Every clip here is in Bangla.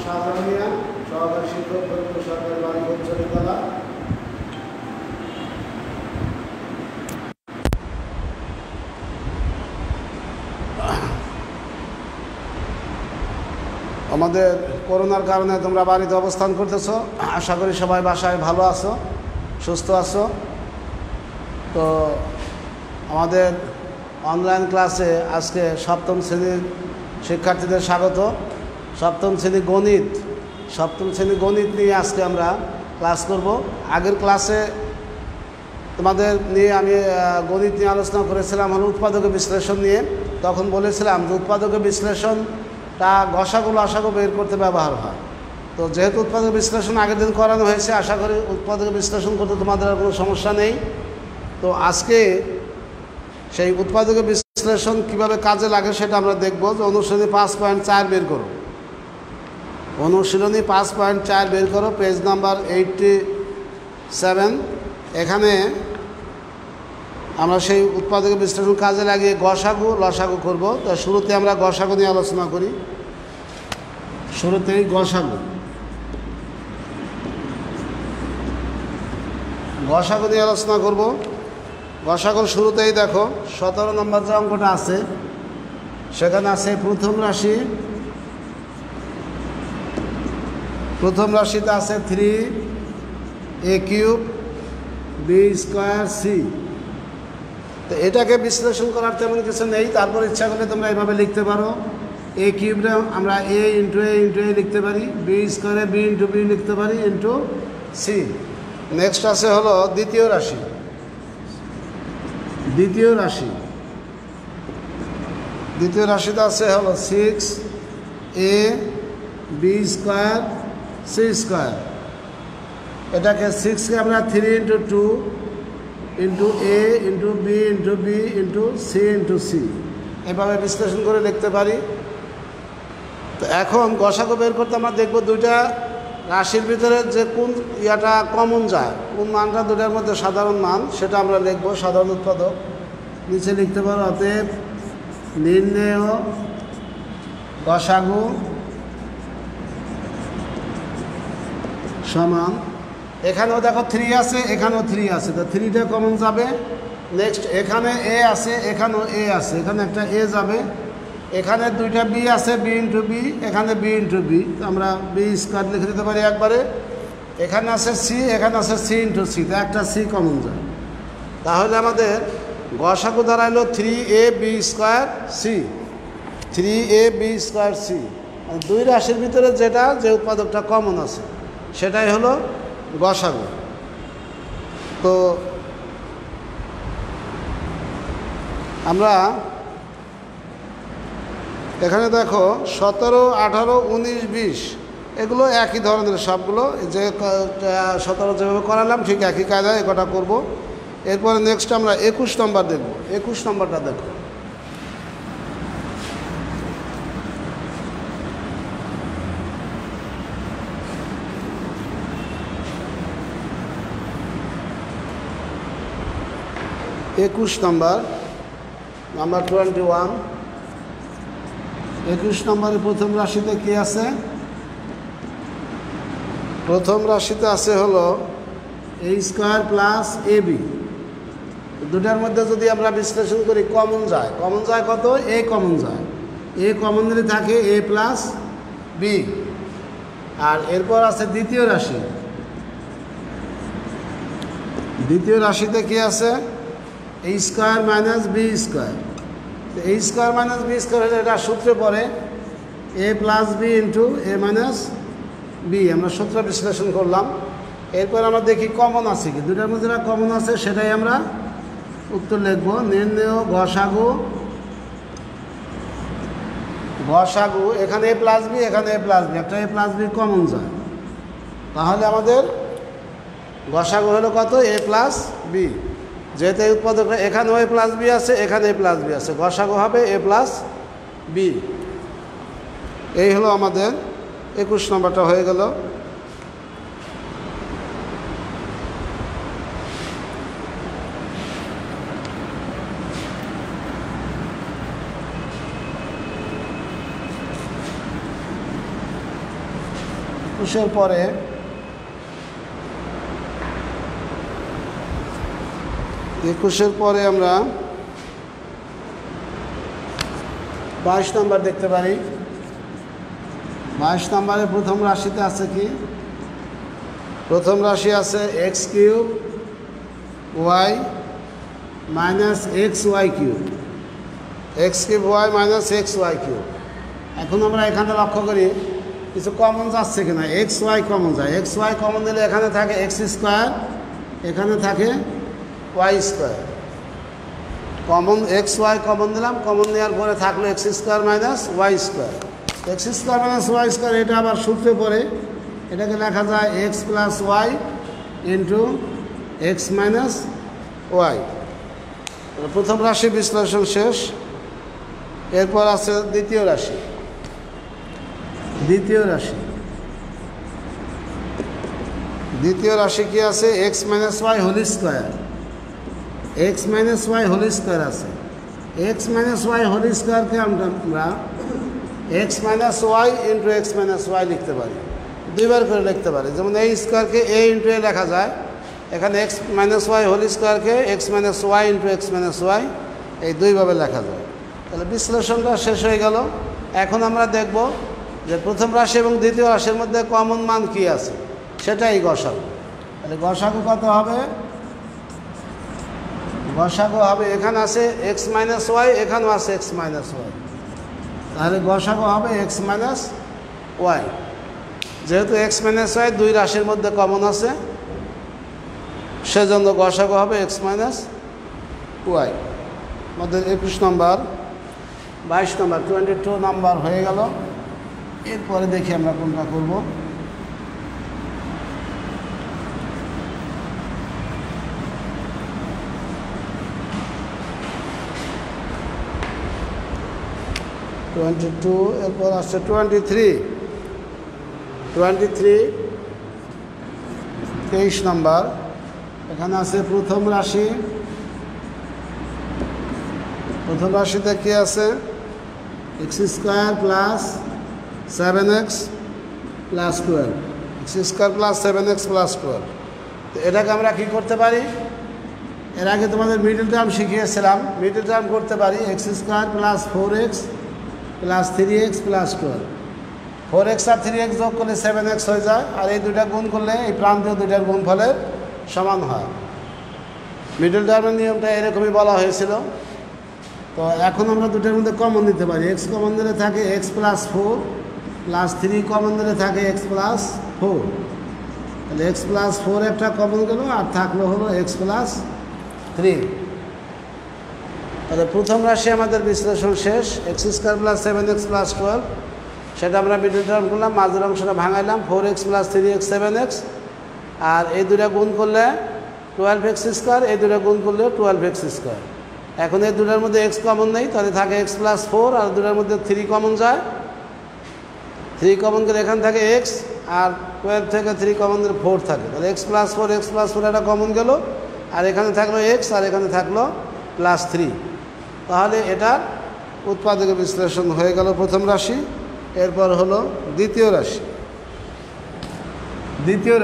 শাহজাহানিয়া সহকারী শিক্ষক ফরিদপুর সরকারি বালিকা উচ্চ বিদ্যালয়। আমাদের করোনার কারণে তোমরা বাড়িতে অবস্থান করতেছো, আশা করি সবাই বাসায় ভালো আছো, সুস্থ আছো। তো আমাদের অনলাইন ক্লাসে আজকে সপ্তম শ্রেণীর শিক্ষার্থীদের স্বাগত। সপ্তম শ্রেণী গণিত নিয়ে আজকে আমরা ক্লাস করব। আগের ক্লাসে তোমাদের নিয়ে আমি গণিত নিয়ে আলোচনা করেছিলাম হলো উৎপাদকের বিশ্লেষণ নিয়ে। তখন বলেছিলাম যে উৎপাদকের বিশ্লেষণটা গসাগু লসাগু বের করতে ব্যবহার হয়। তো যেহেতু উৎপাদক বিশ্লেষণ আগের দিন করানো হয়েছে, আশা করি উৎপাদকের বিশ্লেষণ করতে তোমাদের আর কোনো সমস্যা নেই। তো আজকে সেই উৎপাদকের বিশ্লেষণ কিভাবে কাজে লাগে সেটা আমরা দেখব। যে অনুশীলনী 5.4 বের করো, অনুশীলনী 5.4 বের করো, পেজ নাম্বার 87। এখানে আমরা সেই উৎপাদকের বিশ্লেষণ কাজে লাগিয়ে গসাগু লসাগু করব। তো শুরুতে আমরা গসাগু নিয়ে আলোচনা করি। শুরুতেই গসাগু নিয়ে আলোচনা করব। গসাগুর শুরুতেই দেখো 17 নম্বর যে অঙ্কটা আছে সেখানে আছে প্রথম রাশিতে আছে 3a³ b² c। তো এটাকে বিশ্লেষণ করার তেমন কিছু নেই। তারপর ইচ্ছা করলে তোমরা এইভাবে লিখতে পারো, a³ আমরা a ইন্টু a লিখতে পারি, b² b ইন্টু b লিখতে পারি ইন্টু c। নেক্সট আছে হলো দ্বিতীয় রাশিতে আছে হলো 6a b² c²। এটাকে 6কে আমরা 3 into 2 into a into b into b into c into c এভাবে বিশ্লেষণ করে লিখতে পারি। তো এখন গসাগু বের করতে আমরা দেখব দুইটা রাশির ভিতরে যে কোন ইয়াটা কমন যায়, কোন মানটা দুটার মধ্যে সাধারণ মান, সেটা আমরা লিখব। সাধারণ উৎপাদক নিচে লিখতে পারো, অতএব নির্ণেয় গসাগু সমান, এখানেও দেখো 3 আছে, এখানেও 3 আছে, তো 3টা কমন যাবে। নেক্সট এখানে a আছে, এখানেও a আছে, এখানে একটা a যাবে। এখানে দুইটা b আছে, b ইন্টু b, এখানে b ইন্টু b, আমরা b² লিখে দিতে পারি একবারে। এখানে আছে c, এখানে আছে c ইন্টু c, তো একটা c কমন যায়। তাহলে আমাদের গসাগু দাঁড়াইলো 3a b² c, 3a b² c। দুই রাশির ভিতরে যে উৎপাদকটা কমন আছে সেটাই হলো গসাগু। তো আমরা এখানে দেখো 17, 18, 19, 20 এগুলো একই ধরনের সবগুলো। যে 17 যেভাবে করালাম ঠিক একই কায়দায় এ কটা করবো। এরপরে নেক্সট আমরা 21 নম্বর দেখব। 21 নম্বরটা দেখো, নাম্বার 21। 21 নম্বরের প্রথম রাশিতে কি আছে? প্রথম রাশিতে আছে হলো a² প্লাস ab। দুটার মধ্যে যদি আমরা বিশ্লেষণ করি কমন যায় কত? a কমন যায়, a কমন যদি থাকে a প্লাস b। আর এরপর আছে দ্বিতীয় রাশিতে কি আছে? a² minus b²। a² minus b² হলে এটা সূত্রে পড়ে a plus b into a minus b। আমরা সূত্র বিশ্লেষণ করলাম। এরপর আমরা দেখি কমন আছে কি, দুটার মধ্যে যেটা কমন আছে সেটাই আমরা উত্তর লিখব। নির্ণেয় গসাগু, এখানে a প্লাস b, এখানে a প্লাস b, একটা a প্লাস b কমন যায়। তাহলে আমাদের গসাগু হলো কত? a plus b। যেহেতু এই উৎপাদকটা এখানেও a প্লাস b আছে, এখানে a প্লাস b আছে, গসাগু হবে a প্লাস b। এই হলো আমাদের 21 নম্বরটা হয়ে গেল। 21-এর পরে আমরা 22 নম্বর দেখতে পারি। 22 নম্বরে প্রথম রাশিতে আছে কি? প্রথম রাশি আছে x cube y minus x y cube, x cube y minus x y cube. এখন আমরা এখানে লক্ষ্য করি কিছু কমন যাচ্ছে কিনা। এক্স ওয়াই কমন যায়, এক্স ওয়াই কমন দিলে এখানে থাকে এক্স স্কোয়ার, এখানে থাকে y square. Common x y common দিলাম, কমন নেওয়ার পরে থাকলো x square minus y square. X square minus y square এটা আবার সূত্রে পড়ে, এটাকে লেখা যায় x plus Y into x minus y. প্রথম রাশি বিশ্লেষণ শেষ। এরপর আছে দ্বিতীয় রাশি। দ্বিতীয় রাশি কি আছে? X minus y whole square, x minus y whole square আছে। এক্স মাইনাস ওয়াই হোল স্কোয়ারকে আমরা x minus y into x minus y লিখতে পারি, দুইবার করে লিখতে পারি। যেমন এই স্কোয়ারকে এ ইন্টু এ লেখা যায়, এখানে এক্স মাইনাস ওয়াই হোল স্কোয়ারকে x minus y into x minus y, এই দুইভাবে লেখা যায়। তাহলে বিশ্লেষণটা শেষ হয়ে গেল। এখন আমরা দেখব যে প্রথম রাশি এবং দ্বিতীয় রাশির মধ্যে কমন মান কী আছে, সেটাই গসাগু। তাহলে গসাগু কত হবে? গসাগু হবে, এখানে আছে এক্স মাইনাস ওয়াই, এখানেও আছে এক্স মাইনাস ওয়াই, তাহলে গসাগু হবে এক্স মাইনাস ওয়াই। যেহেতু এক্স মাইনাস ওয়াই দুই রাশির মধ্যে কমন আছে, সেজন্য গসাগু হবে এক্স মাইনাস ওয়াই। আমাদের 21 নম্বর, 22 নম্বর, 22 নম্বর হয়ে গেল। এরপরে দেখি আমরা কোনটা করব। এরপর আসছে 23 নম্বর। এখানে আছে প্রথম রাশি। প্রথম রাশিতে কি আছে? X square plus 7x plus 12, x square plus 7x plus 12। তো এটাকে আমরা কী করতে পারি? এর আগে তোমাদের মিডল টার্ম শিখিয়েছিলাম। মিডল টার্ম করতে পারি x square plus 4x plus 3x plus 12। 4x আর 3x যোগ করলে 7x হয়ে যায়, আর এই দুইটা গুণ করলে এই প্রান্তীয় দুইটার গুণফলের সমান হয়। মিডল টার্মের নিয়মটা এরকমই বলা হয়েছিল। তো এখন আমরা দুটোর মধ্যে কমন নিতে পারি। এক্স কমন দিলে থাকে এক্স প্লাস 4 প্লাস 3 কমন দিলে থাকে এক্স প্লাস 4। তাহলে এক্স প্লাস 4 একটা কমন গেল, আর থাকলো হলো এক্স প্লাস 3। তাহলে প্রথম রাশি আমাদের বিশ্লেষণ শেষ। X square plus 7x plus 12, সেটা আমরা মিডল টার্ম করলাম, মাঝের অংশটা ভাঙাইলাম। 4x প্লাস 3x 7x, আর এই দুটা গুণ করলে 12x স্কোয়ার, এই দুটা গুণ করলে 12x স্কোয়ার। এখন এই দুটার মধ্যে এক্স কমন নেই, তাহলে থাকে এক্স প্লাস 4, আর দুটার মধ্যে 3 কমন যায়। 3 কমন গেলে এখানে থাকে এক্স, আর 12 থেকে 3 কমন গেলে 4 থাকে। তাহলে এক্স প্লাস 4 একটা কমন গেল, আর এখানে থাকলো এক্স, আর এখানে থাকলো প্লাস 3। তাহলে এটার উৎপাদকের বিশ্লেষণ হয়ে গেল প্রথম রাশি। এরপর হলো দ্বিতীয় রাশি। দ্বিতীয়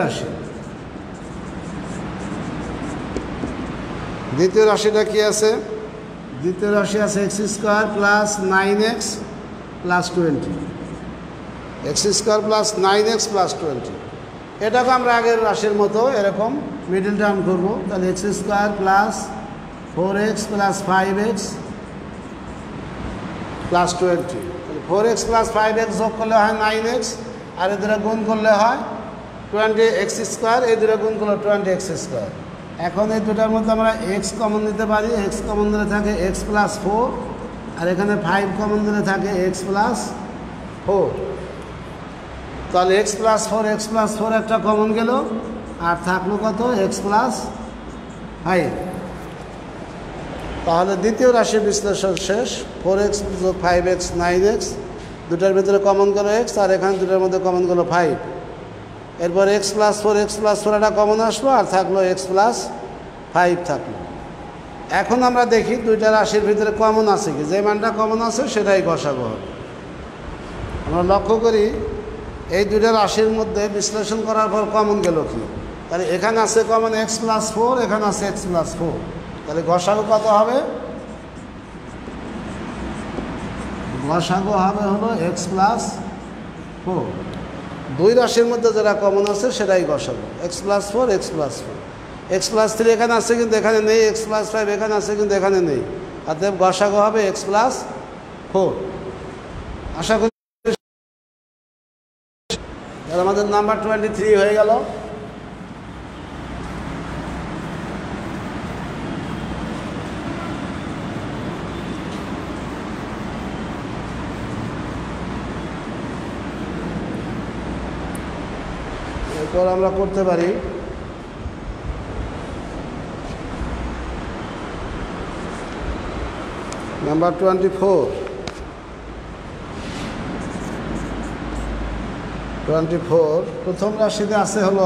রাশিটা কি আছে? দ্বিতীয় রাশি আছে x square plus 9x plus 20, x square plus 9x plus 20। এটাকে আমরা আগের রাশির মতো এরকম মিডল টার্ম করব। তাহলে x square plus 4x plus 5x plus 20। 4x plus 5x যোগ করলে হয় 9x, আর এই দুটো গুণ করলে হয় 20x স্কোয়ার, এই দুটো গুণ করলে 20x স্কোয়ার। এখন এই দুটার মধ্যে আমরা এক্স কমন দিতে পারি। এক্স কমন দিলে থাকে এক্স প্লাস 4, আর এখানে 5 কমন দিলে থাকে এক্স প্লাস 4। তাহলে এক্স প্লাস 4 একটা কমন গেল, আর থাকলো কত? X plus 5। তাহলে দ্বিতীয় রাশির বিশ্লেষণ শেষ। 4x যোগ 5x 9x, দুটার ভিতরে কমন গেল এক্স, আর এখানে দুটার মধ্যে কমন গেল 5। এরপর এক্স প্লাস 4 একটা কমন আসলো, আর থাকলো এক্স প্লাস 5 থাকলো। এখন আমরা দেখি দুইটা রাশির ভিতরে কমন আছে কি। যে মানটা কমন আছে সেটাই গসাগু হবে। আমরা লক্ষ্য করি এই দুইটা রাশির মধ্যে বিশ্লেষণ করার পর কমন গেল কি? তাহলে এখানে আছে কমন এক্স প্লাস ফোর, এখানে আছে এক্স প্লাস ফোর। তাহলে গসাগু কত হবে? গসাগু হবে হলো এক্স প্লাস ফোর। দুই রাশির মধ্যে যেটা কমন আছে সেটাই গসাগু, x plus four, x plus four. X plus three এখানে আছে কিন্তু এখানে নেই, এক্স প্লাস ফাইভ এখানে আছে কিন্তু এখানে নেই, অতএব গসাগু হবে এক্স প্লাস ফোর। আশা করি আমাদের নাম্বার 23 হয়ে গেল। এরপর আমরা করতে পারি নাম্বার 24। 24 প্রথম রাশিতে আছে হলো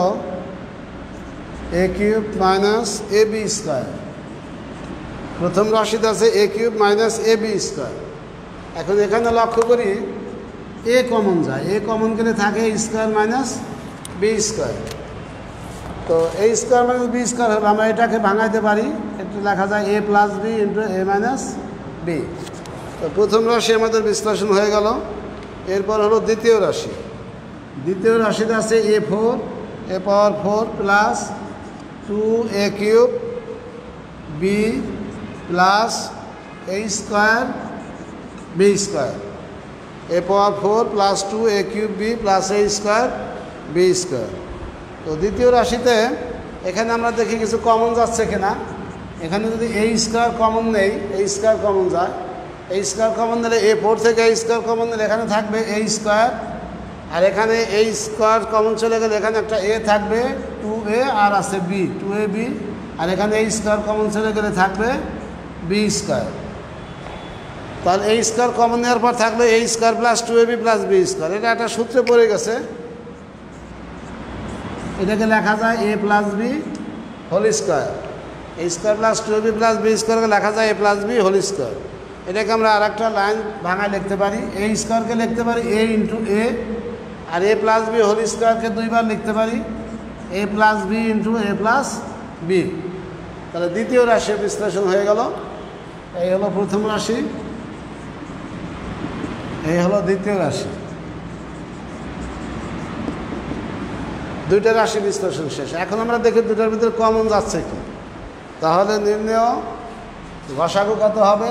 a cube minus a b square. প্রথম রাশিতে আছে a cube minus a b square. এখন এখানে লক্ষ্য করি এ কমন যায়, এ কমন গেলে থাকে a square minus b square. তো a square minus b square হলো, আমরা এটাকে ভাঙাইতে পারি, এটা লেখা যায় a plus b into a minus b. তো প্রথম রাশি আমাদের বিশ্লেষণ হয়ে গেল। এরপর হলো দ্বিতীয় রাশি। দ্বিতীয় রাশিতে আছে a four, a power four plus two a cube b plus a square b square. A power four plus two a cube b plus a square b square. তো দ্বিতীয় রাশিতে এখানে আমরা দেখি কিছু কমন যাচ্ছে কিনা। এখানে যদি এ স্কোয়ার কমন নেই, এ স্কোয়ার কমন যায়, এ স্কোয়ার কমন নিলে এ ফোর থেকে এ স্কোয়ার কমন নিলে এখানে থাকবে এ স্কোয়ার, আর এখানে এ স্কোয়ার কমন চলে গেলে এখানে একটা এ থাকবে টু এ, আর আছে বি টু এ বি, আর এখানে এ স্কোয়ার কমন চলে গেলে থাকবে বি স্কোয়ার। তাহলে এ স্কোয়ার কমন নেওয়ার পর থাকলে a square plus two a b plus b square. এটা একটা সূত্রে পড়ে গেছে, এটাকে লেখা যায় a plus b whole square. A square plus two a b plus b স্কোয়ারকে লেখা যায় a plus b whole square. এটাকে আমরা আর একটা লাইন ভাঙায় লিখতে পারি, এ স্কোয়ারকে লিখতে পারি এ ইন্টু এ, আর এ প্লাস বি হোল স্কোয়ারকে দুইবার লিখতে পারি a plus b into a plus b. তাহলে দ্বিতীয় রাশির বিশ্লেষণ হয়ে গেল। এই হলো প্রথম রাশি, এই হলো দ্বিতীয় রাশি। দুইটা রাশি বিশ্লেষণ শেষ। এখন আমরা দেখি দুটার ভিতরে কমন যাচ্ছে কি। তাহলে নির্ণয় গসাগু কত হবে?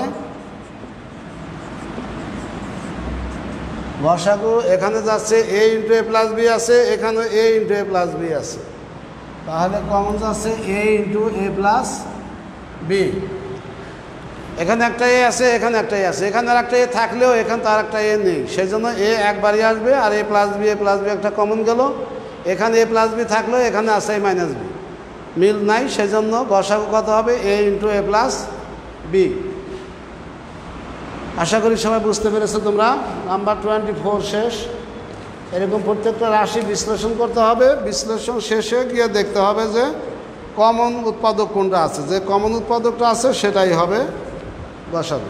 গসাগু এখানে যাচ্ছে a into a plus b আছে, এখানে a into a plus b আছে, তাহলে কমন যাচ্ছে a into a plus b. এখানে একটা এ আছে, এখানে একটা এ আছে, এখানে আর একটা এ থাকলেও এখানে তার একটা এ নেই, সেই জন্য এ একবারই আসবে, আর এ প্লাস বি একটা কমন গেল। এখানে এ প্লাস বি থাকলেও এখানে আছে এ মাইনাস বি, মিল নাই, সেই জন্য গসাগু কত হবে? A into a plus b. আশা করি সবাই বুঝতে পেরেছো তোমরা। নাম্বার 24 শেষ। এরকম প্রত্যেকটা রাশি বিশ্লেষণ করতে হবে, বিশ্লেষণ শেষে গিয়ে দেখতে হবে যে কমন উৎপাদক কোনটা আছে, যে কমন উৎপাদকটা আছে সেটাই হবে গসাগু।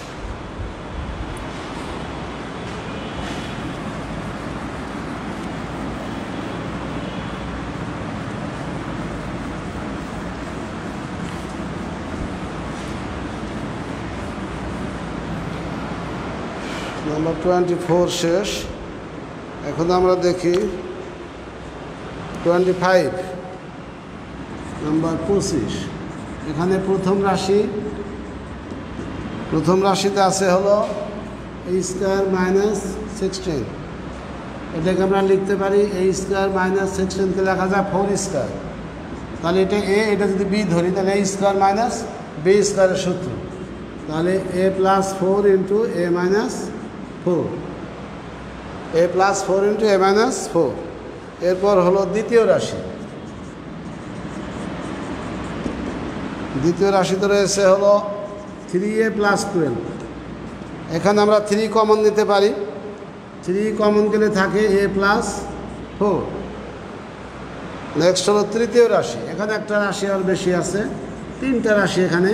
নাম্বার 24 শেষ। এখন আমরা দেখি 25, নাম্বার 25। এখানে প্রথম রাশিতে আছে হলো এ স্কোয়ার মাইনাস 16। এটাকে আমরা লিখতে পারি এ স্কোয়ার মাইনাস 16কে লেখা যায় 4 স্কোয়ার। তাহলে এটা এ, এটা যদি বি ধরি তাহলে এ স্কোয়ার মাইনাস বি স্কোয়ারের সূত্র, তাহলে a plus 4 into a minus 4, a plus 4 into a minus 4। এরপর হলো দ্বিতীয় রাশি। দ্বিতীয় রাশিতে রয়েছে হলো 3a প্লাস 12। এখানে আমরা 3 কমন নিতে পারি, 3 কমন গেলে থাকে এ প্লাস 4। নেক্সট হলো তৃতীয় রাশি। এখানে একটা রাশি আর বেশি আছে, 3টা রাশি এখানে,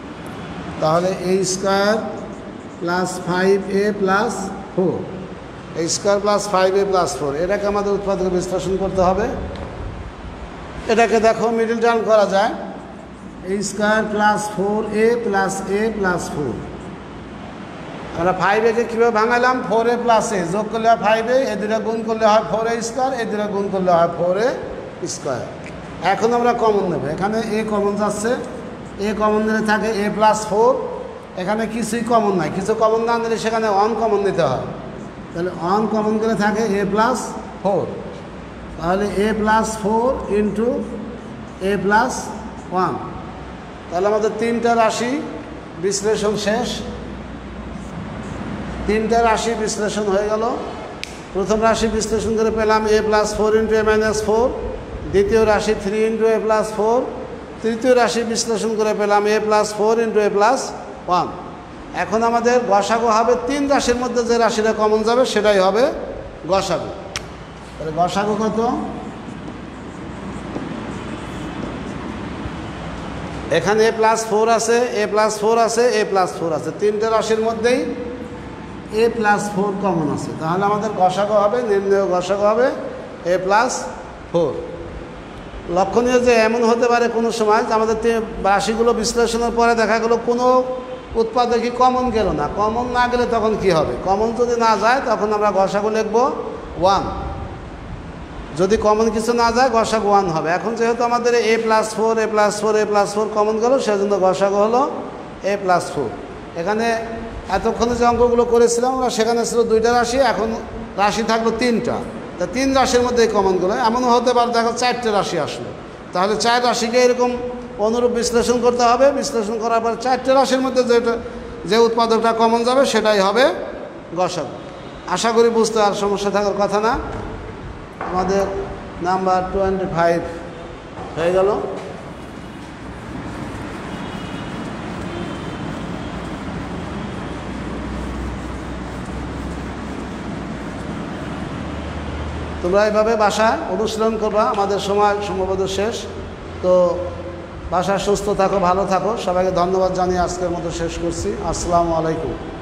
তাহলে a square plus 5a plus 4। A square plus 5a plus 4, এটাকে আমাদের উৎপাদকে বিশ্লেষণ করতে হবে। এটাকে দেখো মিডল টার্ম করা যায়, a square plus 4a plus a plus 4। আমরা 5a-কে কীভাবে ভাঙালাম? 4a প্লাস a যোগ করলে হয় 5a, এ দুটা গুণ করলে হয় 4a স্কোয়ার, এ দুটা গুণ করলে হয় 4a স্কোয়ার। এখন আমরা কমন নেব, এখানে a কমন যাচ্ছে, a কমন নিলে থাকে a প্লাস 4। এখানে কিছুই কমন নাই, কিছু কমন না নিলে সেখানে 1 কমন নিতে হয়, তাহলে 1 কমন করে থাকে a প্লাস 4, তাহলে a plus 4 into a plus 1। তাহলে আমাদের 3টা রাশি বিশ্লেষণ শেষ, 3টা রাশি বিশ্লেষণ হয়ে গেল। প্রথম রাশি বিশ্লেষণ করে পেলাম a plus 4 into a minus 4, দ্বিতীয় রাশি 3 ইন্টু a প্লাস 4, তৃতীয় রাশি বিশ্লেষণ করে পেলাম a plus 4 into a plus 1। এখন আমাদের গসাগু হবে 3 রাশির মধ্যে যে রাশিটা কমন যাবে সেটাই হবে গসাগু। তাহলে গসাগু কত? এখানে a প্লাস 4 আছে, a প্লাস 4 আছে, a প্লাস 4 আছে, 3টে রাশির মধ্যেই a প্লাস 4 কমন আছে, তাহলে আমাদের গসাগু হবে, নির্ণয় গসাগু হবে a প্লাস 4। লক্ষণীয় যে এমন হতে পারে কোনো সময় যে আমাদের রাশিগুলো বিশ্লেষণের পরে দেখা গেলো কোনো উৎপাদকই কমন গেল না, কমন না গেলে তখন কি হবে? কমন যদি না যায় তখন আমরা গসাগু লিখব 1, যদি কমন কিছু না যায় গসাগু 1 হবে। এখন যেহেতু আমাদের a plus 4 a plus 4 a plus 4 common গেল, সেজন্য গসাগু হলো a প্লাস 4। এখানে এতক্ষণে যে অঙ্কগুলো করেছিলাম আমরা সেখানে ছিল 2টা রাশি, এখন রাশি থাকলো 3টা, তা 3 রাশির মধ্যে কমনগুলো এমনও হতে পারে দেখো 4টে রাশি আসলো, তাহলে 4 রাশিকে এরকম অনুরূপ বিশ্লেষণ করতে হবে। বিশ্লেষণ করার পর 4টে রাশির মধ্যে যে উৎপাদকটা কমন যাবে সেটাই হবে গসাগু। আশা করি বুঝতে আর সমস্যা থাকার কথা না। আমাদের নাম্বার 25 হয়ে গেল। তোমরা এইভাবে বাসায় অনুশীলন করবা, আমাদের সময় সম্ভবত শেষ। তো বাসায় সুস্থ থাকো, ভালো থাকো, সবাইকে ধন্যবাদ জানিয়ে আজকের মতো শেষ করছি। আসসালামু আলাইকুম।